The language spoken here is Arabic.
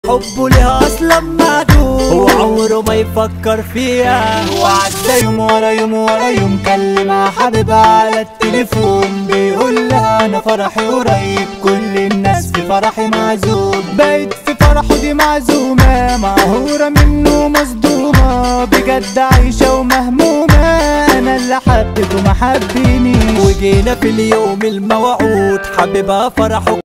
حبه ليها اصلا معدوم، هو عمره ما يفكر فيها. وعدى يوم ورا يوم ورا يوم كلمها حبيبها على التليفون، بيقول لها انا فرحي قريب، كل الناس في فرحي معزوم. بقيت في فرحه دي معزومة، مقهورة منه مصدومة، بجد عايشة ومهمومة، انا اللي حبيته ما حبينيش. وجينا في اليوم الموعود حبيبها فرحه